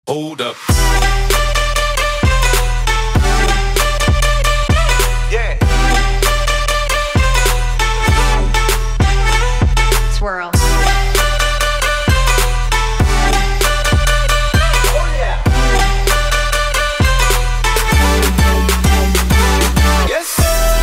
Hold up. Yeah. Swirl. Oh yeah. Yes.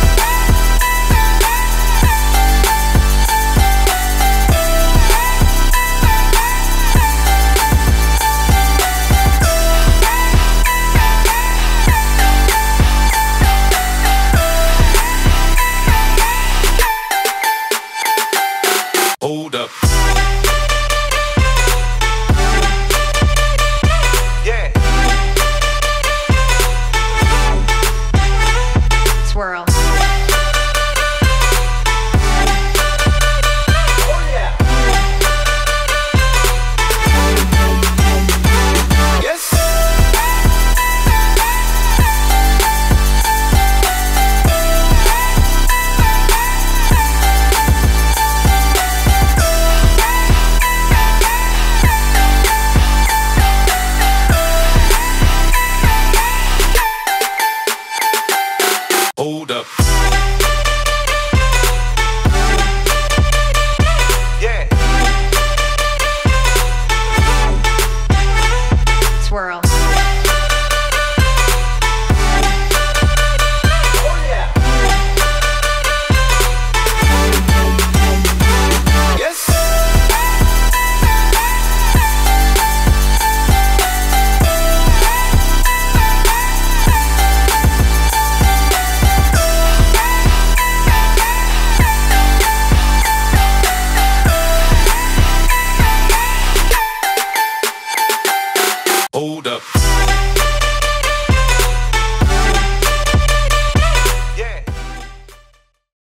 Hold up. Yeah. Swirl. Oh yeah. Yes. Hold up. Yeah. Swirl. Oh yeah. Yes. Hold up.